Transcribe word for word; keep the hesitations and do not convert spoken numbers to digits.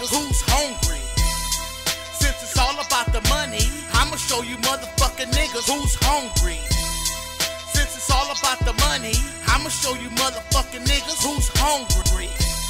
niggas who's hungry. Since it's all about the money, I'ma show you motherfucking niggas who's hungry. Since it's all about the money, I'ma show you motherfucking niggas who's hungry.